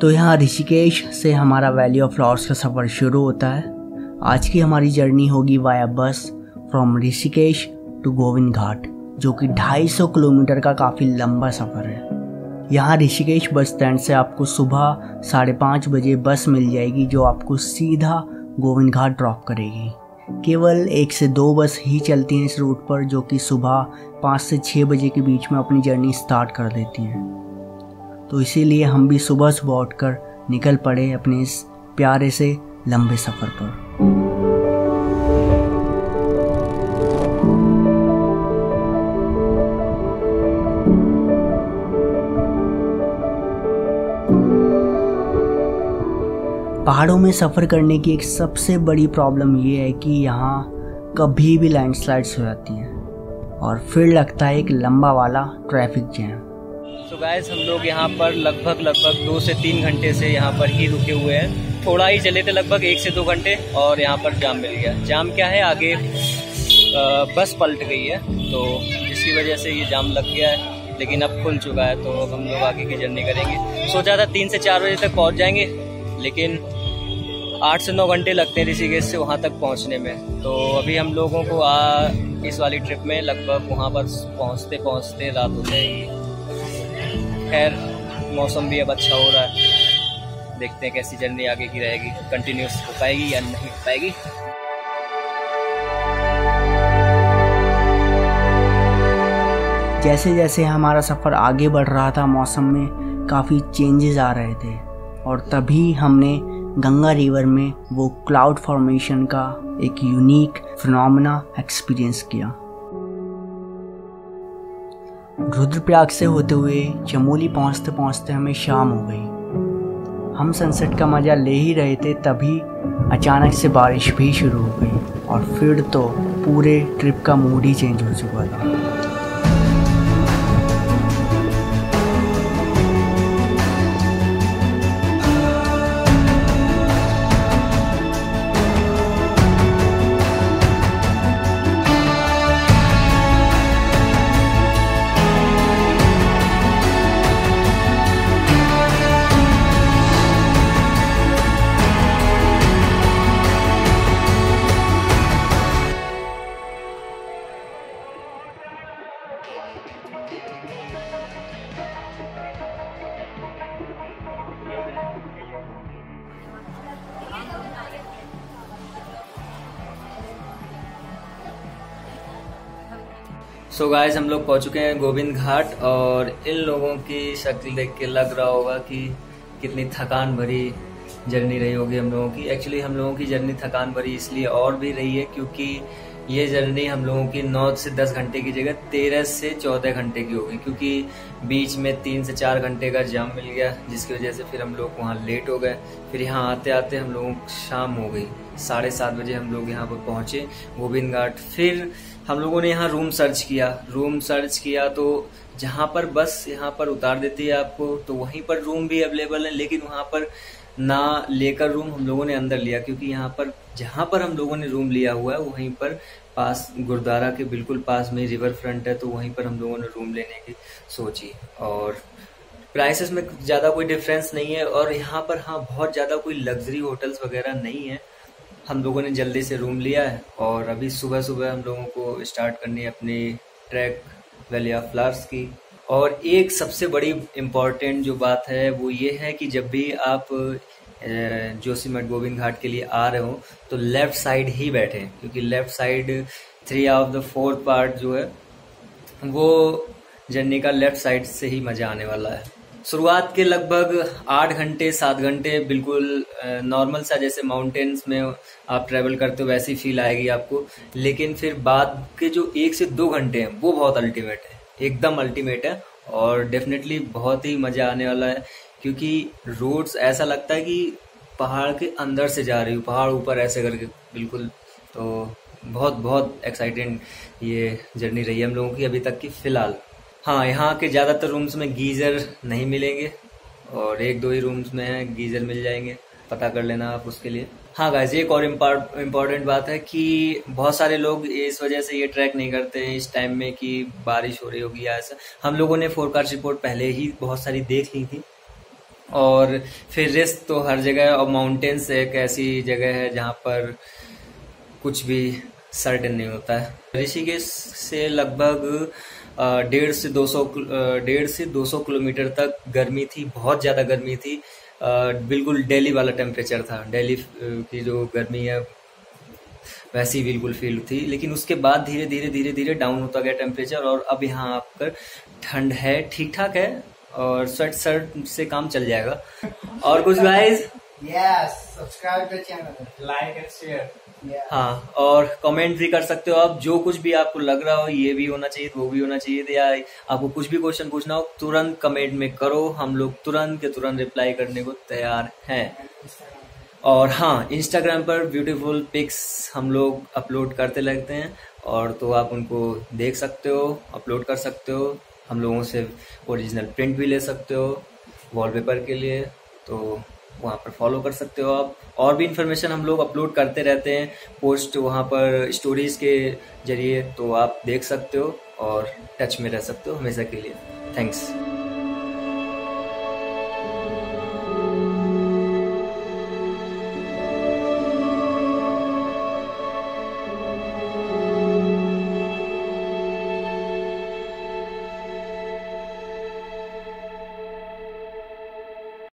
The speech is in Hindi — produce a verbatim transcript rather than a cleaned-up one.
तो यहाँ ऋषिकेश से हमारा वैली ऑफ फ्लावर्स का सफ़र शुरू होता है। आज की हमारी जर्नी होगी via bus from Rishikesh to Govind Ghat, जो कि ढाई सौ किलोमीटर का काफ़ी लंबा सफ़र है। यहाँ ऋषिकेश बस स्टैंड से आपको सुबह साढ़े पाँच बजे बस मिल जाएगी, जो आपको सीधा गोविंद घाट ड्रॉप करेगी। केवल एक से दो बस ही चलती हैं इस रूट पर, जो कि सुबह पाँच से छः बजे के बीच में अपनी जर्नी स्टार्ट कर देती हैं। तो इसीलिए हम भी सुबह सुबह उठकर निकल पड़े अपने इस प्यारे से लंबे सफ़र पर। पहाड़ों में सफ़र करने की एक सबसे बड़ी प्रॉब्लम ये है कि यहाँ कभी भी लैंडस्लाइड्स हो जाती हैं और फिर लगता है एक लंबा वाला ट्रैफिक जैम। तो गाइस हम लोग यहाँ पर लगभग लगभग दो से तीन घंटे से यहाँ पर ही रुके हुए हैं। थोड़ा ही चले थे, लगभग एक से दो घंटे, और यहाँ पर जाम मिल गया। जाम क्या है, आगे आ, बस पलट गई है, तो जिसकी वजह से ये जाम लग गया है, लेकिन अब खुल चुका है। तो अब हम लोग आगे की जर्नी करेंगे। सोचा था तीन से चार बजे तक पहुँच जाएंगे, लेकिन आठ से नौ घंटे लगते हैं ऋषिकेश से वहाँ तक पहुँचने में। तो अभी हम लोगों को आ, इस वाली ट्रिप में लगभग वहाँ पर पहुँचते पहुँचते रात हो जाएगी। खैर मौसम भी अब अच्छा हो रहा है, देखते हैं कैसी जर्नी आगे की रहेगी, कंटिन्यूस हो पाएगी या नहीं हो पाएगी। जैसे जैसे हमारा सफ़र आगे बढ़ रहा था, मौसम में काफ़ी चेंजेस आ रहे थे, और तभी हमने गंगा रिवर में वो क्लाउड फॉर्मेशन का एक यूनिक फिनोमेना एक्सपीरियंस किया। रुद्रप्रयाग से होते हुए चमोली पहुंचते पहुंचते हमें शाम हो गई। हम सनसेट का मज़ा ले ही रहे थे, तभी अचानक से बारिश भी शुरू हो गई, और फिर तो पूरे ट्रिप का मूड ही चेंज हो चुका था। सो so गाइस हम लोग पहुंच चुके हैं गोविंद घाट, और इन लोगों की शक्ल देख के लग रहा होगा कि कितनी थकान भरी जर्नी रही होगी हम लोगों की। एक्चुअली हम लोगों की जर्नी थकान भरी इसलिए और भी रही है क्योंकि ये जर्नी हम लोगों की नौ से दस घंटे की जगह तेरह से चौदह घंटे की होगी, क्योंकि बीच में तीन से चार घंटे का जाम मिल गया, जिसकी वजह से फिर हम लोग वहाँ लेट हो गए। फिर यहाँ आते आते हम लोगों को शाम हो गई, साढ़े सात बजे हम लोग यहाँ पर पहुँचे गोविंद घाट। फिर हम लोगों ने यहाँ रूम सर्च किया रूम सर्च किया तो जहाँ पर बस यहाँ पर उतार देती है आपको, तो वहीं पर रूम भी अवेलेबल है, लेकिन वहाँ पर ना लेकर रूम हम लोगों ने अंदर लिया, क्योंकि यहाँ पर जहाँ पर हम लोगों ने रूम लिया हुआ है वहीं पर पास गुरुद्वारा के बिल्कुल पास में रिवर फ्रंट है, तो वहीं पर हम लोगों ने रूम लेने की सोची। और प्राइसेस में ज़्यादा कोई डिफरेंस नहीं है, और यहाँ पर हाँ बहुत ज़्यादा कोई लग्जरी होटल्स वगैरह नहीं है। हम लोगों ने जल्दी से रूम लिया है, और अभी सुबह सुबह हम लोगों को स्टार्ट करनी है अपनी ट्रैक वैली ऑफ फ्लावर्स की। और एक सबसे बड़ी इम्पॉर्टेंट जो बात है वो ये है कि जब भी आप जोशीमठ गोविंद घाट के लिए आ रहे हो तो लेफ्ट साइड ही बैठे, क्योंकि left side three of the fourth part जो है वो जर्नी का लेफ्ट साइड से ही मजा आने वाला है। शुरुआत के लगभग आठ घंटे सात घंटे बिल्कुल नॉर्मल सा, जैसे माउंटेन्स में आप ट्रैवल करते हो वैसी फील आएगी आपको, लेकिन फिर बाद के जो एक से दो घंटे हैं वो बहुत अल्टीमेट है, एकदम अल्टीमेट है, और डेफिनेटली बहुत ही मजा आने वाला है, क्योंकि रोड्स ऐसा लगता है कि पहाड़ के अंदर से जा रही हूँ, पहाड़ ऊपर ऐसे करके बिल्कुल। तो बहुत बहुत एक्साइटेड ये जर्नी रही है हम लोगों की अभी तक की फिलहाल। हाँ, यहाँ के ज़्यादातर रूम्स में गीज़र नहीं मिलेंगे, और एक दो ही रूम्स में है गीज़र मिल जाएंगे, पता कर लेना आप उसके लिए। हाँ गाइस, एक और इम्पोर्टेंट बात है कि बहुत सारे लोग इस वजह से ये ट्रैक नहीं करते हैं इस टाइम में कि बारिश हो रही होगी या ऐसा। हम लोगों ने फोरकास्ट रिपोर्ट पहले ही बहुत सारी देख ली थी, और फिर रिस्क तो हर जगह है, और माउंटेन्स एक ऐसी जगह है जहाँ पर कुछ भी सर्टेन नहीं होता है। ऋषिकेश से लगभग डेढ़ से दो सौ डेढ़ से दो सौ किलोमीटर तक गर्मी थी, बहुत ज़्यादा गर्मी थी, बिल्कुल दिल्ली वाला टेम्परेचर था। दिल्ली की जो गर्मी है वैसी बिल्कुल फील थी, लेकिन उसके बाद धीरे धीरे धीरे धीरे डाउन होता गया टेम्परेचर, और अब यहाँ आकर ठंड है, ठीक ठाक है, और स्वेट शर्ट से काम चल जाएगा। और कुछ guys, yes, subscribe the channel, like and share. हाँ, और कमेंट भी कर सकते हो आप, जो कुछ भी आपको लग रहा हो ये भी होना चाहिए, वो भी होना चाहिए, या आपको कुछ भी क्वेश्चन पूछना हो तुरंत कमेंट में करो, हम लोग तुरंत के तुरंत रिप्लाई करने को तैयार हैं। और हाँ, इंस्टाग्राम पर ब्यूटीफुल पिक्स हम लोग अपलोड करते लगते हैं, और तो आप उनको देख सकते हो, अपलोड कर सकते हो, हम लोगों से ओरिजिनल प्रिंट भी ले सकते हो वॉलपेपर के लिए, तो वहाँ पर फॉलो कर सकते हो आप। और भी इन्फॉर्मेशन हम लोग अपलोड करते रहते हैं, पोस्ट वहाँ पर स्टोरीज के जरिए, तो आप देख सकते हो और टच में रह सकते हो हमेशा के लिए। थैंक्स।